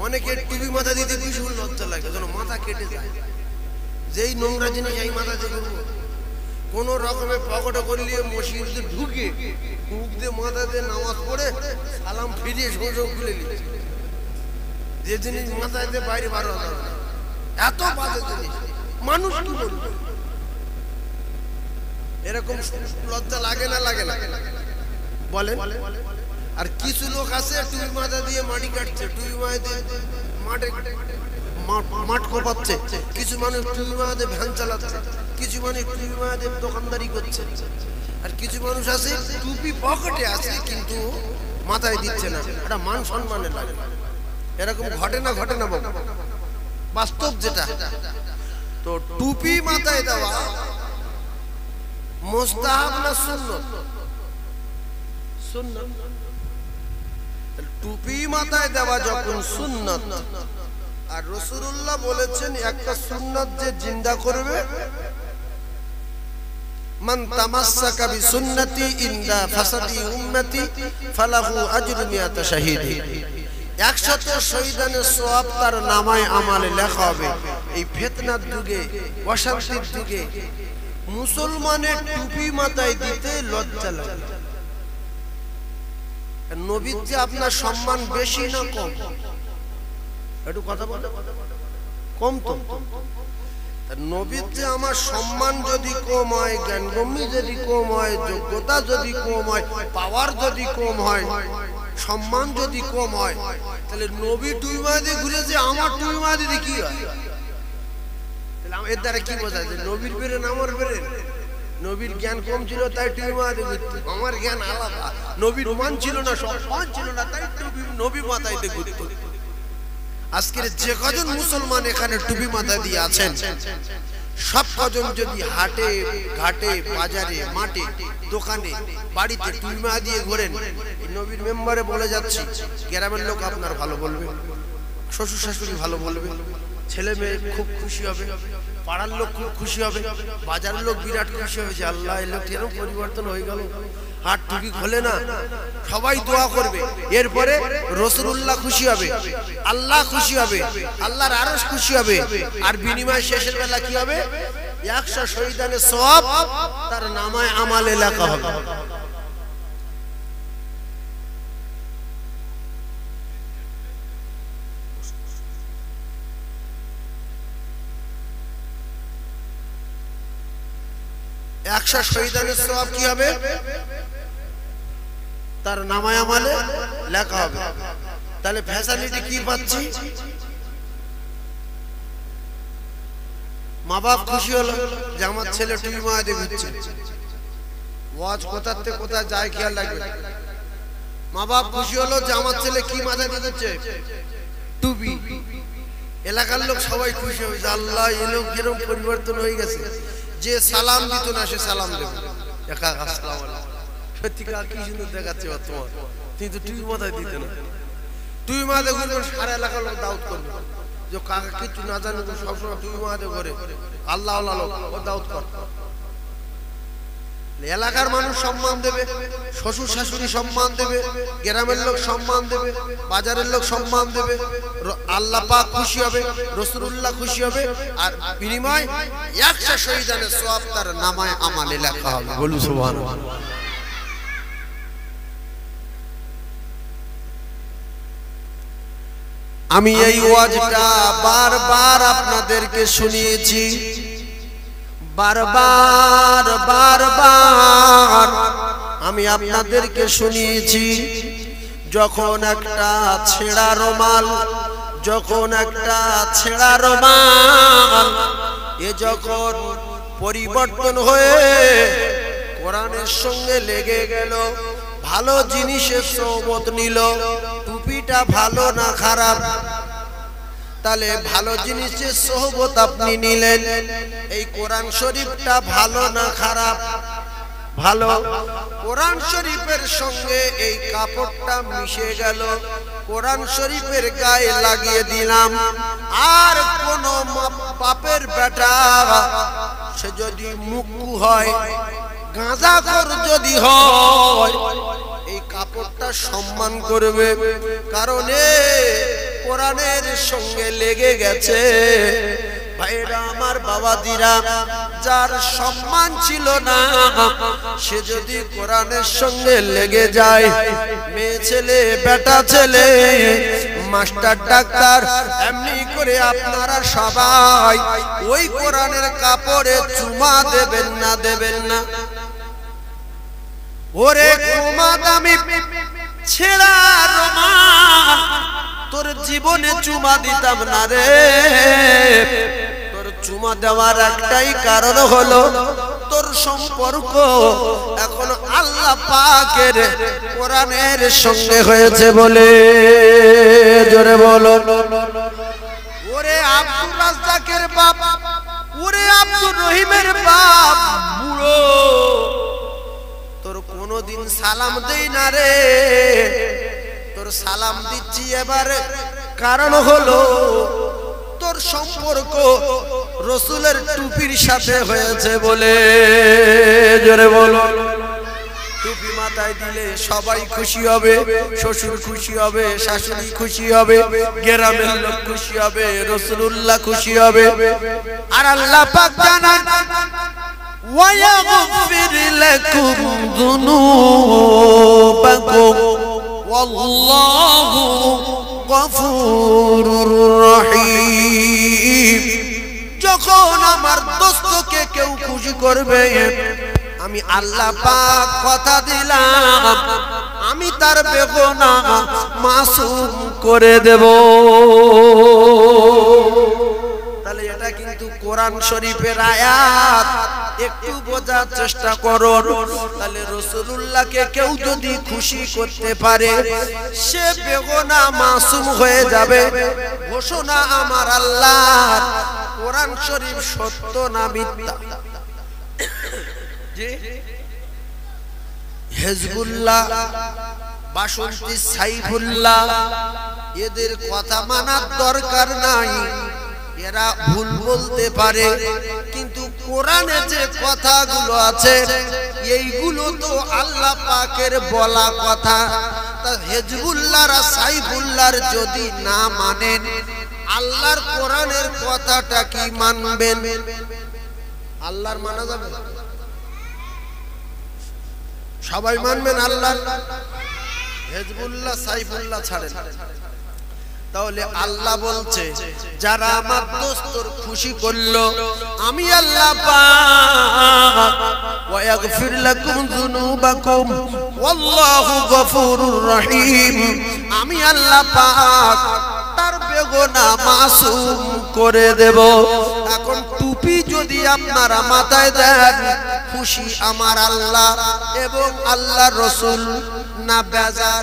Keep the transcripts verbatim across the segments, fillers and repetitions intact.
অনেকে টুপি মাথা দিতে ভীষণ লজ্জা লাগে, যেন মাথা কেটে যায়। যেই নোংরা জিনিস এই মাথা দিয়ে করবো, কোন রকমে পকেটে করলে মসজিদে ঢুকে মুখ দিয়ে মাথা দিয়ে নামাজ পড়ে সালাম ফিরিয়ে সোজা খুলে নিচ্ছে। যে জিনিস মাথায় দিয়ে বাইরে বার হওয়া যাবে না, এত বাজে জিনিস। মানুষ কি বলবে? এরকম লজ্জা লাগে না লাগে না বলেন? আর কিছু লোক আছে টুপি মাথা দিয়ে মাটি কাটছে, টুপি মাথা দিয়ে মাঠে মাঠ কোপাচ্ছে, কিছু মানুষ টুপি মাথা দিয়ে ভ্যান চালাচ্ছে, কিছু মানুষ টুপি মাথা দিয়ে দোকানদারি করছে, আর কিছু মানুষ আছে টুপি পকেটে আছে কিন্তু মাথায় দিচ্ছে না। এটা মান সম্মানে লাগে। এরকম ঘটে না ঘটে না বাবা? বাস্তব যেটা। তো টুপি মাথায় দেওয়া মুস্তাহাব না সুন্নাত? সুন্নাত। টুপি মাথায় দেওয়া যখন সুন্নাত, আর রাসূলুল্লাহ বলেছেন একটা সুন্নাত যে জিন্দা করবে, মান তামাসসাকা বিসুন্নতি ইনদা ফাসাদি উম্মতি ফালাহু আজরু মিয়াতা শাহীদি। একশত শহীদানের সওয়াব তার নামায় আমালে লেখা হবে। এই ফিতনার যুগে, অশান্তির যুগে মুসলমানের টুপি মাথায় দিতে লজ্জা লাগে। নবীর যে আপনার সম্মান বেশি না কম? একটু কথা বলে। কম তো। নবীর যে আমার সম্মান যদি কম হয়, জ্ঞানগম্যি যদি কম হয়, যোগ্যতা যদি কম হয়, পাওয়ার যদি কম হয়, সম্মান যদি কম হয়, তাহলে নবী টুপি মাথা দিয়ে ঘুরেছে, আমার টুপি মাথা দিয়ে কি হয়? তাহলে এর দ্বারা কি বোঝা যায়? নবীর বেরেন আমার বেরেন? নবীর জ্ঞান কম ছিল তাই টুপি মাথা দিয়ে ঘুরত, আমার জ্ঞান আলাদা। নবীর মান ছিল না, সম্মান ছিল না, তাই টুপি নবী মাথায় দিয়ে ঘুরত। আজকের যে কজন মুসলমান এখানে টুপি মাথায় দিয়ে আছেন, সব কজন যদি হাটে ঘাটে বাজারে মাঠে দোকানে বাড়িতে টুপি মাথা দিয়ে ঘোরেন, নবীর মেম্বারে বলে যাচ্ছি, গ্রামের লোক আপনার ভালো বলবে, শ্বশুর শাশুড়ি ভালো বলবে, ছেলে মেয়ে খুব খুশি হবে, পাড়ার লোক খুব খুশি হবে, বাজারের লোক বিরাট খুশি হবে যে আল্লাহ এই লোক এরকম পরিবর্তন হয়ে গেল, হাত টুপি খোলে না, সবাই দোয়া করবে। এরপরে রাসূলুল্লাহ খুশি হবে, আল্লাহ খুশি হবে, আল্লাহর আরশ খুশি হবে, আর বিনিময় শেষের বেলা কি হবে? একশো শহীদানের সওয়াব তার নামায় আমালে লেখা হবে। একশো শহীদানের সওয়াব কি হবে? তার নামায় আমালে লেখা হবে। তাহলে ফ্যাসিলিটি কি পাচ্ছি? মা বাপ খুশি হলো যে আমার ছেলে টুপি মাথা দিয়ে ঘুরছে। ওয়াজ কোথা থেকে কোথায় যায় খেয়াল রাখবে। মা বাপ খুশি হলো যে আমার ছেলে কি মাথায় দিচ্ছে? টুপি। এলাকার লোক সবাই খুশি হবে যে আল্লাহ এই লোক কিরকম পরিবর্তন হয়ে গেছে। যে সালাম দিত না সে সালাম দেবে। সত্যিকার কি সুন্দর দেখাচ্ছে তোমার, কিন্তু টুপি মাথায় দিতে না। টুপি মাথায় ঘুরবে, সারা এলাকার লোক দাউত করবে যে কাকা কিছু না জানে সবসময় টুপি মাথায় ঘরে, আল্লাহ আল্লাহ লোক ও দাউত কর। এলাকার মানুষ সম্মান দেবে, শ্বশুর শাশুড়ি সম্মান দেবে, গ্রামের লোক সম্মান দেবে, বাজারের লোক সম্মান দেবে, আল্লাহ পাক খুশি হবে, রাসূলুল্লাহ খুশি হবে, আর বিনিময় একশো শহীদানের সওয়াব তার নামায় আমালে লেখা হবে। বলু সুবহানাল্লাহ। আমি এই ওয়াজটা বারবার আপনাদেরকে শুনিয়েছি, বারবার বারবার আমি আপনাদেরকে শুনিয়েছি। যখন একটা ছেঁড়া রুমাল, যখন একটা ছেঁড়া রুমাল এ যখন পরিবর্তন হয়ে কোরআনের সঙ্গে লেগে গেল, ভালো জিনিসের সোহবত নিল, টুপিটা ভালো না খারাপ? তাহলে ভালো জিনিসের সোহবত আপনি নিলেন, এই কোরআন শরীফটা ভালো না খারাপ? ভালো। কোরআন শরীফের সঙ্গে এই কাপড়টা মিশে গেল, কোরআন শরীফের গায়ে লাগিয়ে দিলাম। আর কোন বাপের বেটা সে যদি মুক্কু হয়, গাঁজাখোর যদি হয়, এই কাপড়টা সম্মান করবে, কারণ কোরআনের সঙ্গে লেগে গেছে। ভাইরা আমার, বাবাদিরা, যার সম্মান ছিল না সে যদি কোরআনের সঙ্গে লেগে যায়, মেয়ে ছেলে, বেটা ছেলে, মাস্টার, ডাক্তার, এমনি করে আপনারা সবাই ওই কোরআনের কাপড়ে চুমা দেবেন না? দেবেন না? ওরে কুমা দামি ছেঁড়া রুমাল, তোর জীবনে চুমা দিতাম না রে। তোর চুমা দেওয়ার একটাই কারণ হলো তোর সম্পর্ক এখন আল্লাহ পাকের কোরআনের সঙ্গে হয়েছে বলে। জোরে বলো। ওরে আব্দুর রাজ্জাকের বাপ, ওরে আব্দুর রহিমের বাপ, বুড়ো, তোর কোনদিন সালাম দেই না রে। তোর সালাম দিচ্ছি এবারে, কারণ হলো তোর সম্পর্ক রসুলের টুপির সাথে হয়েছে বলে। জোরে বলো। টুপি মাথায় দিলে সবাই খুশি হবে, শ্বশুর খুশি হবে, শাশুড়ি খুশি হবে, গ্রামের লোক খুশি হবে, রাসূলুল্লাহ খুশি হবে। আর আল্লাহ পাক জানান, ওয়ায়াগফির লাকুম যুনুবাকুম ওয়াল্লাহু গফুরুর রহিম। যখন আমার দোস্তকে কেউ খুশি করবে, আমি আল্লাহ পাক কথা দিলাম আমি তার বেগুনাহ মাসুম করে দেব। তাহলে এটা কিন্তু কোরআন শরীফের আয়াত, একটু বোঝার চেষ্টা করো। তাহলে রাসূলুল্লাহকে কেউ যদি খুশি করতে পারে সে বেগুনাহ মাসুম হয়ে যাবে। ঘোষণা আমার আল্লাহর। কোরআন শরীফ সত্য না মিথ্যা? হিজবুল্লাহ, বাসন্তী, সাইফুল্লাহ, এদের কথা মানার দরকার নাই। এরা ভুল বলতে পারে, কিন্তু কোরআনে যে কথাগুলো আছে এইগুলো তো আল্লাহ পাকের বলা কথা। তা হিজবুল্লাহর, সাইফুল্লাহর যদি না মানেন, আল্লাহর কোরআনের কথাটা কি মানবেন? আল্লাহর মানা যাবে? সবাই মানবেন আল্লাহ? হিজবুল্লাহ, সাইফুল্লাহ ছাড়েন। তাহলে আল্লাহ বলছে, যারা আমার দোস্তর খুশি করলো আমি আল্লাহ পাক, ওয়ায়াগফির লাকুম যুনুবাকুম ওয়াল্লাহু গফুরুর রহিম, আমি আল্লাহ পাক তার বেগুনাহ মাসুম করে দেব। এখন টুপি যদি আপনারা মাথায় দেন, খুশি আমার আল্লাহ এবং আল্লাহর রাসূল না বেজার?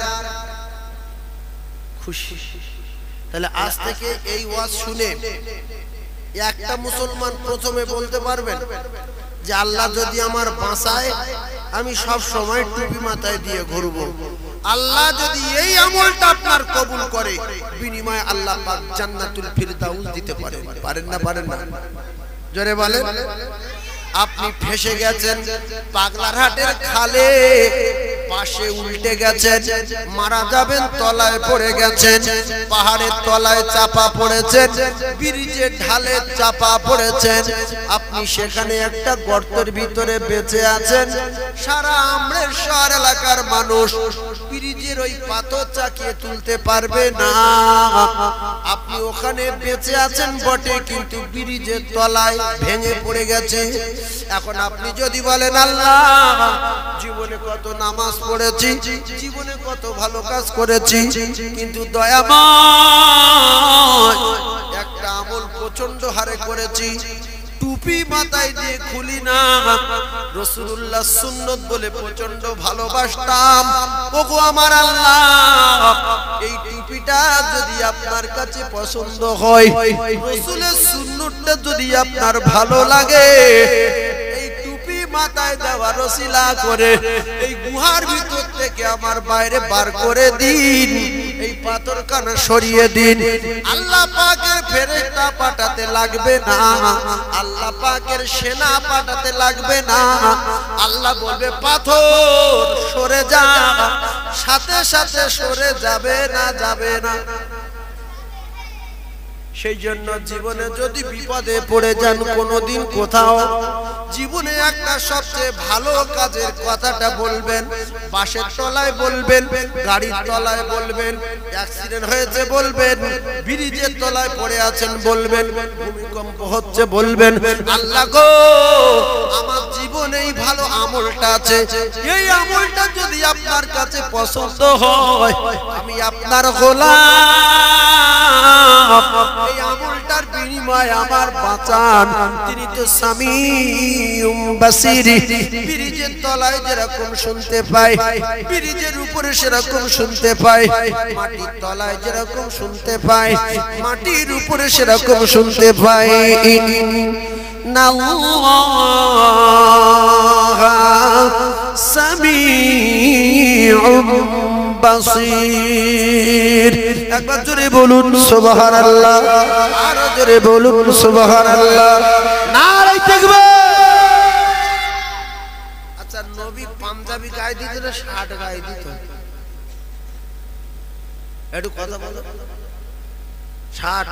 খুশি। তাহলে আজ থেকে এই ওয়াজ শুনে একটা মুসলমান প্রথমে বলতে পারবেন যে আল্লাহ যদি আমার বাঁচায় আমি সব সময় টুপি মাথায় দিয়ে ঘুরবো। আল্লাহ যদি এই আমলটা আপনার কবুল করে, বিনিময়ে আল্লাহ পাক জান্নাতুল ফিরদাউস দিতে পারেন। পারেন না? পারেন না? জোরে বলেন। আপনি ফেসে গেছেন পাগলারহাটের খালে, পাশে উল্টে গেছেন, মারা যাবেন, তলায় পড়ে গেছেন, পাহাড়ের তলায় চাপা পড়েছেন, ব্রিজের ঢালে চাপা পড়েছেন, আপনি সেখানে একটা গর্তের ভিতরে বেঁচে আছেন। সারা আমরের শহর এলাকার মানুষ ব্রিজের ওই পাথর চাকিয়ে তুলতে পারবে না। আপনি ওখানে বেঁচে আছেন বটে, কিন্তু ব্রিজের তলায় ভেঙে পড়ে গেছে। এখন আপনি যদি বলেন, আল্লাহ জীবনে কত নামাজ পড়েছি, জীবনে কত ভালো কাজ করেছি, কিন্তু দয়াময় একটা আমল প্রচন্ড হারে করেছি, টুপি মাথায় দিয়ে খুলি না। রাসূলুল্লাহ সুন্নত বলে প্রচন্ড ভালোবাসতাম। ওগো আমার আল্লাহ, এই টুপিটা যদি আপনার কাছে পছন্দ হয়, রাসূলের সুন্নতটা যদি আপনার ভালো লাগে, এই টুপি মাথায় দেওয়ার ওসিলা করে এই গুহার ভিতর থেকে আমার বাইরে বার করে দিন, এই পাথর কানা সরিয়ে দিন। আল্লাহ পাকের ফেরেশতা পাঠাতে লাগবে না, আল্লাহ পাকের সেনা পাঠাতে লাগবে না। আল্লাহ বলবে পাথর সরে যা, সাথে সাথে সরে যাবে না? যাবে না? সেই জন্য জীবনে যদি বিপদে পড়ে যান কোনোদিন কোথাও, জীবনে একটা সবচেয়ে ভালো কাজের কথাটা বলবেন। বাসের তলায় বলবেন, গাড়ির তলায় বলবেন, অ্যাক্সিডেন্ট হয়েছে বলবেন, ব্রিজের তলায় পড়ে আছেন বলবেন, ভূমিকম্প হচ্ছে বলবেন, আল্লাহ গো আমার জীবনে এই ভালো আমলটা আছে, এই আমলটা যদি আপনার কাছে পছন্দ হয় আমি আপনার গোলাম, এই আমলটার বিনিময়ে আমার বাঁচান। তিনি তো সামিউম বাসির। ব্রিজের তলায় যেরকম শুনতে পাই, ব্রিজের উপরে সেরকম শুনতে পাই, মাটির তলায় যেরকম শুনতে পাই, মাটির উপরে সেরকম শুনতে পাই। সামিউম বাসির। একবার জোরে বলুন সুবহানাল্লাহ, আর জোরে বলুন সুবহানাল্লাহ, নারে তাকবীর। আচ্ছা নবী পাঞ্জাবি গায়ে দিত না শার্ট গায়ে দিত? একটু কথা বলো। শার্ট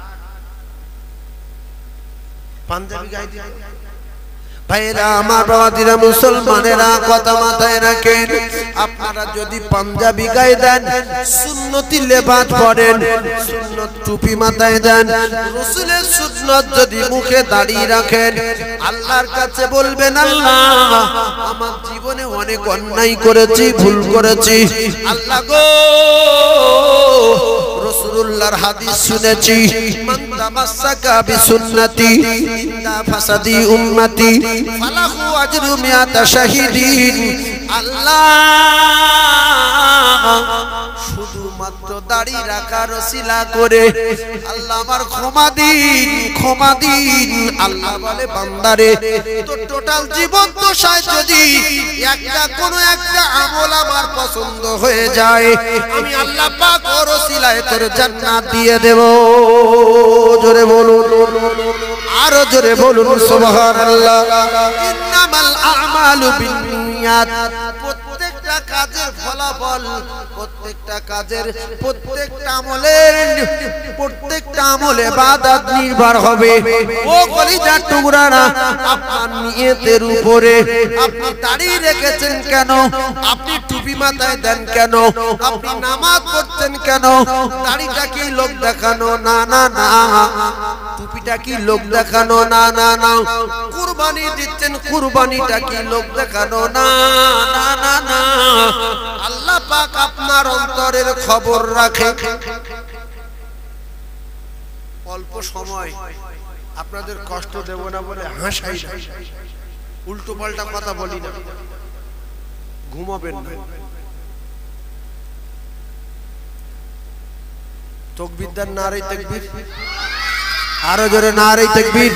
পাঞ্জাবি গায়ে দিত? ভাইরা আমার, বাবাদিরা, মুসলমানেরা কথা মাথায় রাখেন, আপনারা যদি পাঞ্জাবি গায়ে দেন, সুন্নতি লেবাস পরেন, সুন্নত টুপি মাথায় দেন, রাসূলের সুন্নত যদি মুখে দাঁড়িয়ে রাখেন, আল্লাহর কাছে বলবেন আল্লাহ আমার জীবনে অনেক অন্যায় করেছি, ভুল করেছি, আল্লাহ গো রাসূলুল্লাহর হাদিস শুনেছি, মান তামাসসাকা বিসুন্নতি ইনদা ফাসাদি উম্মতি ফালাহু আজরু মিয়াতা শাহিদিন। আল্লাহ শুধুমাত্র দাড়ি রাখার ওসিলা করে আল্লাহ আমার ক্ষমা দিন, ক্ষমা দিন। আল্লাহ বলে বান্দারে তোর টোটাল জীবন দশায় যদি একটা কোনো একটা আমল আমার পছন্দ হয়ে যায়, আমি আল্লাহ পাক ওর ওসিলায় তোর জান্নাত দিয়ে দেব। জোরে বলুন, আরো জোরে বলুন সুবহানাল্লাহ। ইন্নামাল আমালু বিন্নিয়াত। প্রত্যেকটা কাজের ফলাফল, প্রত্যেকটা কাজের, প্রত্যেকটা আমলের, প্রত্যেকটা আমলে ইবাদত নির্ভর হবে। ও কলিজার টুকরারা, আপনার নিয়তের উপরে। আপনি দাড়ি রেখেছেন কেন? আপনি টুপি মাথায় দেন কেন? আপনি নামাজ পড়ছেন কেন? দাড়িটা কি লোক দেখানো? না না না। টুপিটা কি লোক দেখানো? না না না। কুরবানি দিচ্ছেন, কুরবানিটা কি লোক দেখানো? না না না না। আল্লাহ পাক আপনার অন্তরের খবর রাখে। অল্প সময় আপনাদের কষ্ট দেব না বলে হাসাই না, উল্টো পাল্টা কথা বলি না, ঘুমাবেন না। তাকবীর দেন, নারে তাকবীর, আরো জোরে নারে তাকবীর।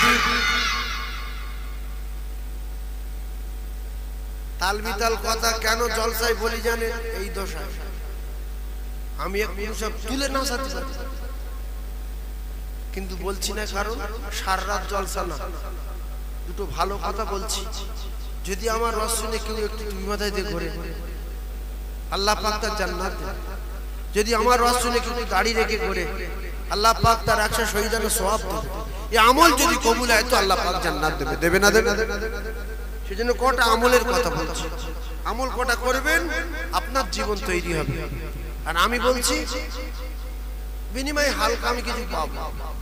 তালবিতাল কথা কেন জলসায় বলি জানেন? এই দশা আমি একটু সব তুলে না সাথে সাথে কিন্তু বলছি না, কারণ সারা রাত জলসা না, দুটো ভালো কথা বলছি। যদি আমার রস শুনে কেউ একটু দুই মাথায় দিয়ে ঘোরে, আল্লাহ পাক তার জান্নাত দেবে। যদি আমার রস শুনে কেউ দাড়ি রেখে ঘোরে, আল্লাহ পাক তার একশো শহীদানের সওয়াব দেবে। এই আমল যদি কবুল হয় তো আল্লাহ পাক জান্নাত দেবে। দেবে না দেবে? সেজন্য কটা আমলের কথা বলছি। আমল কটা করবেন আপনার জীবন তৈরি হবে। আর আমি বলছি বিনিময়ে হালকা আমি কিছু পাবো,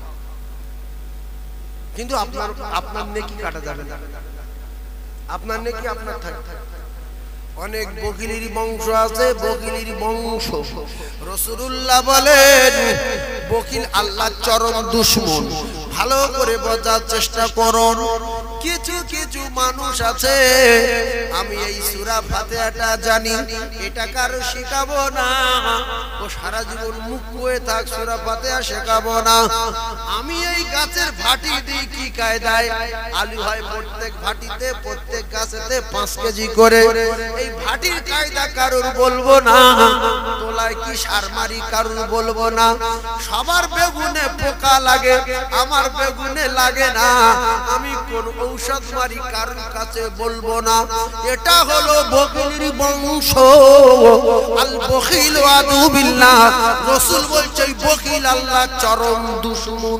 কিন্তু আপনার আপনার নেকি কাটা যাবে না। আপনার নেকি আপনার থাকবে। অনেক বকিলের বংশ আছে, বকিলের বংশ। রাসূলুল্লাহ বলেন বকিল আল্লাহর চরম দুশমন। ভালো করে বোঝার চেষ্টা করুন। কিছু কিছু মানুষ আছে, আমি এই সূরা ফাতিহাটা জানি, এটা কারো শেখাবো না, ও সারা জীবন মুখ হয়ে থাক, সূরা ফাতিহা শেখাবো না। আমি এই গাছের ভাটি দিই কি কায়দায়, আলু হয় প্রত্যেক ভাটিতে, প্রত্যেক গাছেতে পাঁচ কেজি করে। এই ভাটির কায়দা কারুর বলবো না, তোলায় কি সার মারি কারুর বলবো না। সবার বেগুনে পোকা লাগে, আমার বেগুনে লাগে না। আমি কোন ঔষধ মারি কারোর কাছে বলবো না। এটা হলো বখিলের বংশ। আল বখিল আদু বিল্লাহ, রাসূল বলছে বখিল আল্লাহর চরম দুশমন।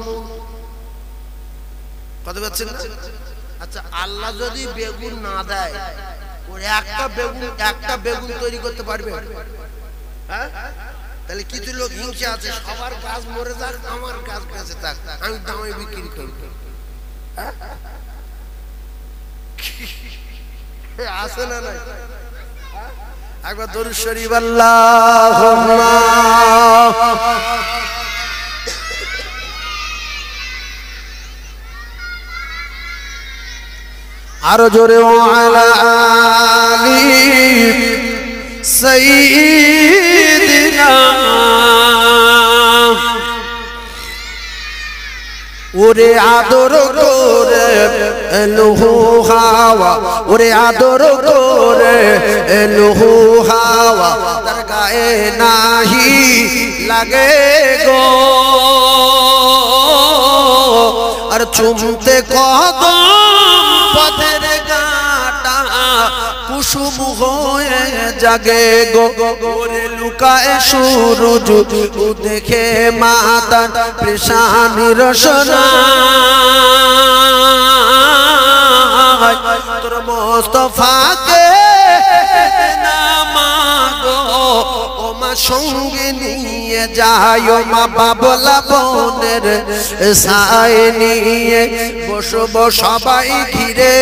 কথা বলছেন না? আচ্ছা, আল্লাহ যদি বেগুন না দেয়, ওর একটা বেগুন একটা বেগুন তৈরি করতে পারবে? হ্যাঁ, তাহলে কিছু লোক হিংসা আছে, সবার গাছ মরে যাক, আমার গাছ বেঁচে থাক, আমি দামে বিক্রি করব। আছে না নাই? একবার দরুদ শরীফ আল্লাহুম্মা আরো জোরে ওয়ালা আলি সাইয়্যিদিনা। ওরে আদর করে এলহু হাওয়া, ওরে আদর করে এলহু হাওয়া, তার গায়ে নাহি লাগে গো। আর চুমতে কদম পথের গাটা কুসুম হয়ে জাগে গো। ওরে লুকায় সূরজ দেখে মাতার পেশানি রসনা। তোর মোস্তফাকে নামাগো, ও মা সঙ্গে নিয়ে যায়, ও মা বাবলা বোনের সায় নিয়ে বসবো সবাই ঘিরে।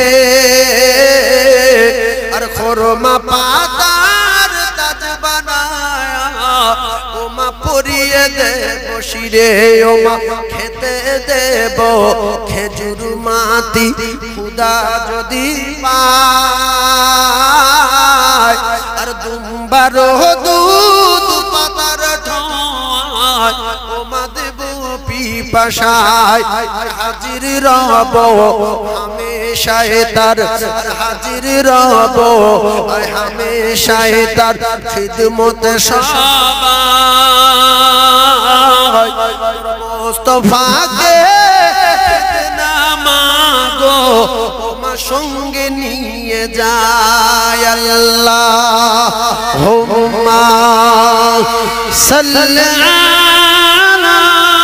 আর খরমা পাতার তাজ বানায়, ও মা পরিয়ে দেব শিরে, ও মা খেতে দেব খেজুর মাটি খুদা যদি পায়। আর দুম্বার দুধ পাতার ঠোঁয়, ও মা দেব পিপাসায়। আর হাজির রব হামেশায় তার, আর হাজির রব আর হামেশায় তার খিদমতে সবাই। মোস্তফাকে নামাগো, ও মা সঙ্গে নিয়ে যায়। আল্লাহুম্মা সাল্লি আলা।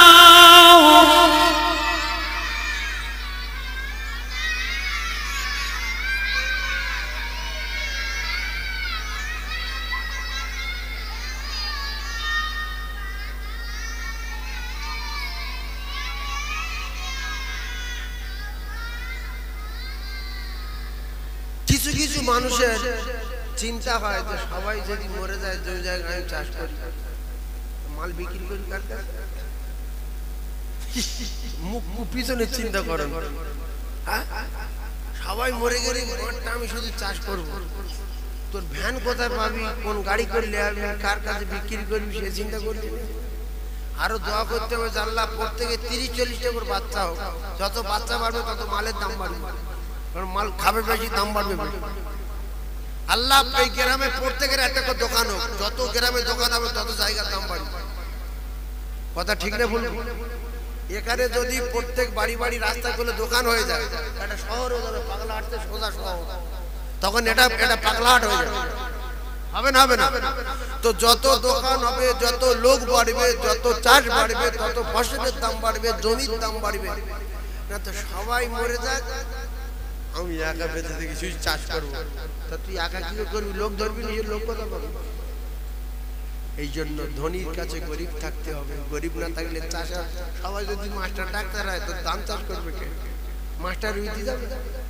কিছু কিছু মানুষের চিন্তা হয় যে সবাই যদি মরে যায়, যে জায়গায় আমি চাষ করি মাল বিক্রি করি কার কাছে, মুখ পিছনে চিন্তা করেন। সবাই মরে গেলে মাঠটা আমি শুধু চাষ করবো, তোর ভ্যান কোথায় পাবি, কোন গাড়ি করলে আমি কার কাছে বিক্রি করবি সে চিন্তা করবি। আরো দোয়া করতে হবে যে আল্লাহ প্রত্যেকে তিরিশ চল্লিশটা করে বাচ্চা হোক, যত বাচ্চা বাড়বে তত মালের দাম বাড়বে, কারণ মাল খাবে বেশি দাম বাড়বে বেশি। আল্লাহ এই গ্রামে প্রত্যেকের একটা করে দোকান হোক, যত গ্রামে দোকান হবে তত জায়গার দাম বাড়বে। কথা ঠিক না ভুল? এখানে যদি প্রত্যেক বাড়ি বাড়ি রাস্তা গুলো দোকান হয়ে যায়, একটা শহর হয়ে যাবে, পাগলাহাট থেকে সোজা শহর, তখন এটা এটা পাগলাহাট হয়ে যাবে। হবে না? হবে না? তো যত দোকান হবে, যত লোক বাড়বে, যত চাষ বাড়বে, তত ফসলের দাম বাড়বে, জমির দাম বাড়বে। না তো সবাই মরে যাক, আমি একা বেঁচে থেকে শুধু চাষ করবো, তা তুই একা কি করবি? লোক ধরবি, নিজের লোক কথা বলবি। এই জন্য ধনীর কাছে গরিব থাকতে হবে, গরিব না থাকলে চাষ। সবাই যদি মাস্টার ডাক্তার হয় তো ধান চাষ করবে কে? মাস্টার উইতে যাবে?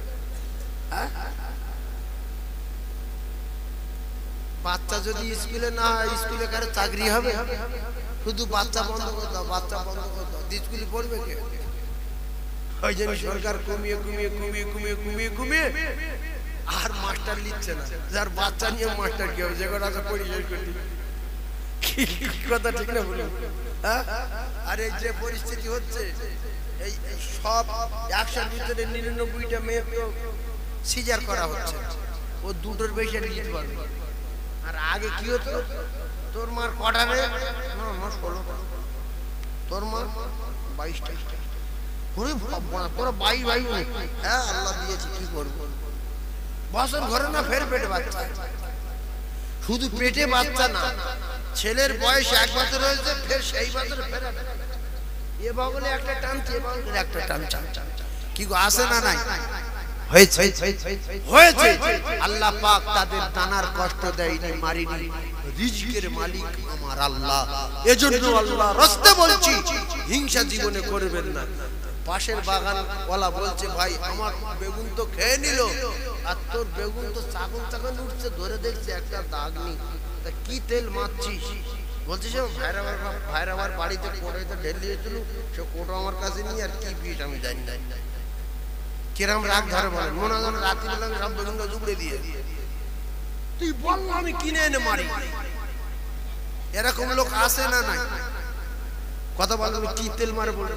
বাচ্চা যদি স্কুলে না হয়, স্কুলে কারো চাকরি হবে? শুধু বাচ্চা বন্ধ করে দাও, বাচ্চা বন্ধ করে দাও, স্কুলে পড়বে কে? ওই জন্য সরকার কমিয়ে কমিয়ে কমিয়ে কমিয়ে কমিয়ে কমিয়ে আর মাস্টার নিচ্ছে না। যার বাচ্চা নিয়ে মাস্টার কি হবে? যে কটা আছে পরিচয় করতে। কথা ঠিক না বলুন? আর এই যে পরিস্থিতি হচ্ছে, এই সব একশোর ভিতরে নিরানব্বইটা মেয়ে তো সিজার করা হচ্ছে, ও দুটোর বেশি নিতে পারবে। আর আগে কি হতো, তোর মার কটা রে? ষোলো, তোর মা বাইশটা, ওরে বাবা, তোরা বাই বাই হ্যাঁ আল্লাহ দিয়েছি কি করবো, বছর ঘরে না ফের পেটে বাচ্চা, শুধু পেটে বাচ্চা না, ছেলের বয়স এক বছর হয়েছে ফের সেই বছর ফের এ বগলে একটা টানছে এ বগলে একটা টানছে, কি গো আসে না নাই হয়েছে হয়েছে। আল্লাহ পাক তাদের দানার কষ্ট দেয়নি, মারিনি, রিজিকের মালিক আমার আল্লাহ। এজন্য আল্লাহ রাস্তে বলছি হিংসা জীবনে করবেন না। পাশের বাগান ওয়ালা বলছে ভাই আমার বেগুন তো খেয়ে নিল, আর তোর বেগুন তো চাকন চাকন উঠছে, ধরে দেখছে একটা দাগ নেই, তা কি তেল মারছিস? বলছে সে ভাইরা ভাইরা আমার বাড়িতে কোটাই তো ঢেলে দিয়েছিল, সে কোটো আমার কাছে নিয়ে আর কি পিঠ আমি জানি না, কিরম রাগ ধরে বলেন, মনে হয় রাত্রিবেলা আমি সব বেগুন গাছ উড়ে দিয়ে তুই বল আমি কিনে এনে মারি। এরকম লোক আসে না নাই? কথা বলবে কি তেল মারে বলে,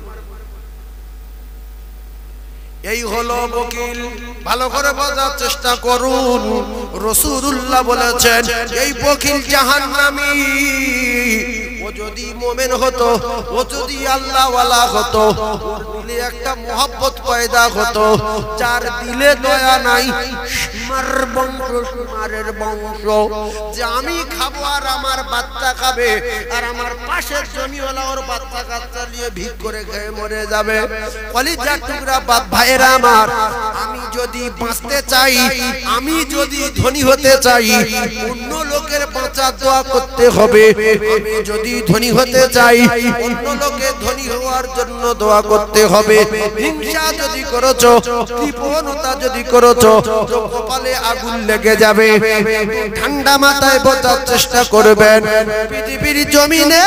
এই হলো বকিল। ভালো করে বোঝার চেষ্টা করুন, রাসূলুল্লাহ বলেছেন এই বকিল জাহান্নামী। ও যদি মুমিন হতো, ও যদি আল্লাহ ওয়ালা হতো, ওর দিলে একটা মোহাব্বত পয়দা হতো, যার দিলে দয়া নাই, সীমার বংশ সীমারের বংশ, যে আমি খাবো আর আমার বাচ্চা খাবে, আর আমার পাশের জমিওয়ালা ওর বাচ্চা কাচ্চা নিয়ে ভিক করে খেয়ে মরে যাবে। কলিজার টুকরা বাপ ভাইয়েরা আমার, আমি যদি বাঁচতে চাই, আমি যদি ধনী হতে চাই, অন্য লোকের বাঁচার দোয়া করতে হবে। আমি যদি ধনী হতে চাই, অন্য লোকের ধনী হওয়ার জন্য দোয়া করতে হবে। হিংসা যদি করেছো, কৃপণতা যদি করেছো, তো কপালে আগুন লেগে যাবে। ঠান্ডা মাথায় বোঝার চেষ্টা করবেন, পৃথিবীর জমিনে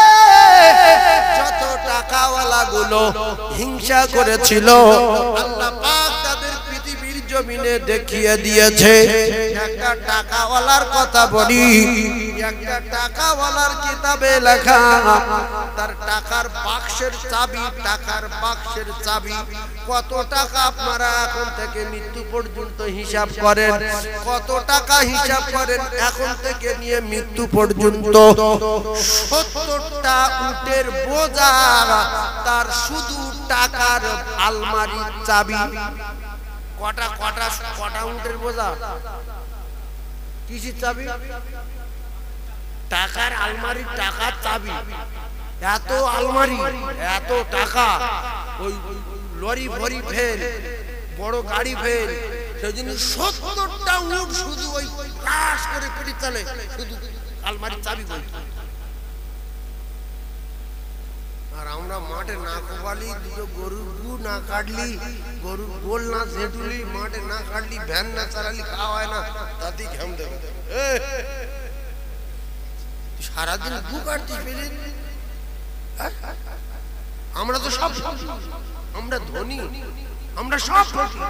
যত টাকাওয়ালা গুলো হিংসা করেছিল, আল্লাহ পাক তাদের পৃথিবীর জমিনে দেখিয়ে দিয়েছে। একটা টাকাওয়ালার কথা বলি, একটা টাকাওয়ালার কিতাবে লেখা, তার টাকার বাক্সের চাবি, টাকার বাক্সের চাবি, কত টাকা আপনারা এখন থেকে মৃত্যু পর্যন্ত হিসাব করেন, কত টাকা হিসাব করেন এখন থেকে নিয়ে মৃত্যু পর্যন্ত, সত্তরটা উটের বোঝা তার শুধু টাকার আলমারির চাবি। কটা কটা কটা উটের বোঝা কিসের চাবি? টাকার আলমারির টাকার চাবি। এত আলমারি, এত টাকা, ওই লরি ভরি ফেল, বড় গাড়ি ফেল, সেই জন্য সত্তরটা উট শুধু ওই লাশ করে পেটি চলে, শুধু আলমারির চাবি বলতো। আর আমরা মাঠে না কোপালি, দুটো গরুর গু না কাটলি, গরুর গোল না ঝেঁটুলি, মাঠে না কাটলি, ভ্যান না চালালি, খাওয়া হয় না, তাতেই ঘাম দেবে। সারাদিন গু কাটতে পেরে আমরা তো সব, আমরা ধনী, আমরা সব।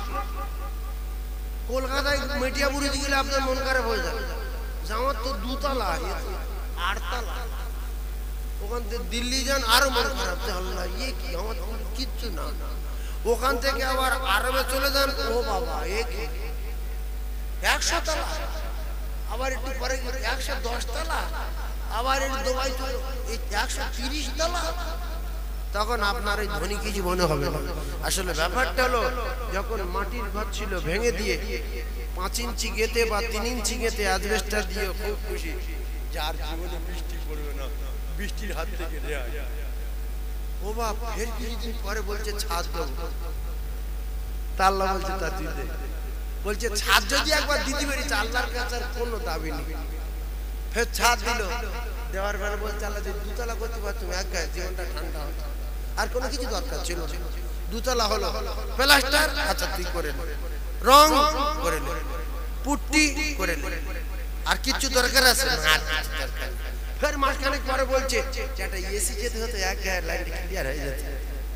কলকাতায় মেটিয়াপুরি দিয়ে গেলে আপনার মন খারাপ হয়ে যাবে, আমার তো দুতলা আটতলা, ওখান থেকে দিল্লি যান আরো মন খারাপ, আল্লাহ ইয়ে কি, আমার কিচ্ছু না। ওখান থেকে আবার আরবে চলে যান, ও বাবা এ কি একশো তলা, আবার একটু পরে একশো দশ তলা, আবার একটু দুবাই চলে একশো তিরিশ তলা, তখন আপনার এই ধনী কিছু মনে হবে না। আসলে ব্যাপারটা হলো, যখন মাটির ঘর ছিল ভেঙে দিয়ে পাঁচ ইঞ্চি গেতে বা তিন ইঞ্চি গেতে অ্যাজবেস্টার দিয়ে খুব খুশি, যার জীবনে বৃষ্টি পড়বে না, বৃষ্টির হাত থেকে রেহাই। ও বাপ ফের কিছুদিন পরে বলছে ছাদ দেবো, আল্লাহ বলছে তা তুই দে, বলছে ছাদ যদি একবার দিতে পেরেছে আল্লাহর কাছে কোনো দাবি নেই। ফের ছাদ দিল, দেওয়ার বেলা বলছে আল্লাহ যদি দুতলা করতে পারতাম এক গায়ে জীবনটা ঠান্ডা হতো, আর কোনো কিছু দরকার ছিল না। দুতলা হলো, প্লাস্টার আচ্ছা তুই করে নে, রং করে নে, পুট্টি করে নে, আর কিছু দরকার আছে না, আর কিছু দরকার। ফের মাসখানেক পরে বলছে যেটা এসি যেতে হতো এক গায়ের লাইন ক্লিয়ার হয়ে যাচ্ছে।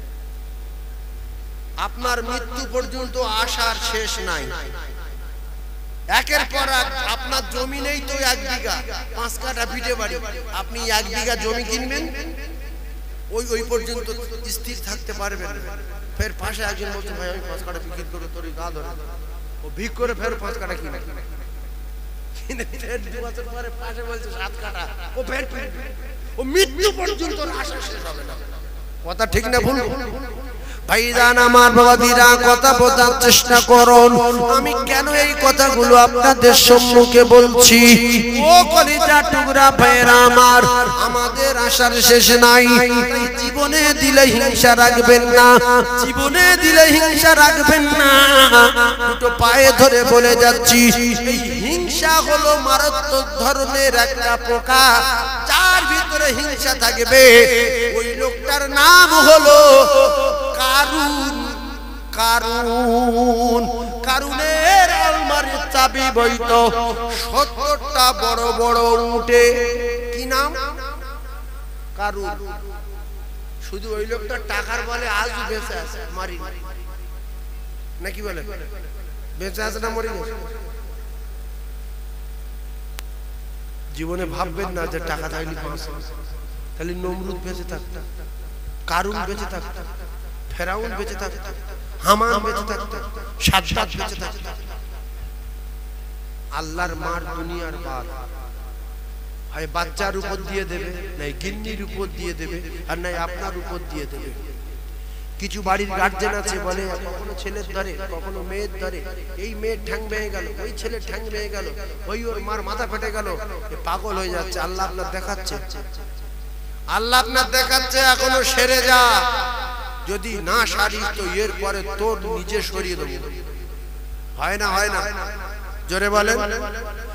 আপনার মৃত্যু পর্যন্ত আসার শেষ নাই, একের পর এক। আপনার জমি নেই তো এক বিঘা, পাঁচ কাঠা ভিটে বাড়ি, আপনি এক বিঘা জমি কিনবেন, ওই ওই পর্যন্ত স্থির থাকতে পারবেন। ফের পাশে একজন বলছে ভাই আমি পাঁচ কাঠা বিক্রি করে তোর গা ধরে, ও ভিক করে ফের পাঁচ কাঠা কিনে কিনে ফের দু বছর পরে পাশে বলছে সাত কাঠা, ও ফের ও মৃত্যু পর্যন্ত আশা শেষ হবে না। কথা ঠিক না ভুল? ভাইজান আমার বাবাদিরা কথা বোঝার চেষ্টা করুন। আমি কেন এই কথাগুলো আপনাদের সম্মুখে বলছি? ও কলিজা টুকরা ভাইরা আমার, আমাদের আশার শেষ নাই। জীবনে দিলে হিংসা রাখবেন না, জীবনে দিলে হিংসা রাখবেন না। দুটো পায়ে ধরে বলে যাচ্ছি, এই হিংসা হলো মারাত্মক ধরনের একটা পোকা। যার ভিতরে হিংসা থাকবে ওই লোকটার নাম হলো কারুন। কারুন কারুনের আলমারির চাবি বইতো সত্তরটা বড় বড় উঠে। কি নাম? কারুন। শুধু ওই লোকটা টাকার বলে আজও বেঁচে আছে, মারি নাকি বলে বেঁচে আছে না মরি গেছে? জীবনে ভাববেন না যে টাকা থাকলে বাঁচবে। তাহলে নমরুদ বেঁচে থাকত, কারুন বেঁচে থাকত, ফেরাউন বেঁচে থাকত, হামান বেঁচে থাকত, সাদ্দাত বেঁচে থাকত। আল্লাহর মার দুনিয়ার বার হয় বাচ্চার উপর দিয়ে দেবে, নাই গিন্নির উপর দিয়ে দেবে, আর নাই আপনার উপর দিয়ে দেবে। কিছু বাড়ির গার্জেন আছে বলে কখনো ছেলের ধরে কখনো মেয়ের ধরে, এই মেয়ের ঠ্যাং ভেঙে গেল, ওই ছেলের ঠ্যাং ভেঙে গেল, ওই ওর মার মাথা ফেটে গেল, পাগল হয়ে যাচ্ছে। আল্লাহ আপনার দেখাচ্ছে, আল্লাহ আপনার দেখাচ্ছে এখনো সেরে যা। যদি না সারিস তো এর পরে তোর নিজে সরিয়ে দেবো। হয় না? হয় না? জোরে বলেন।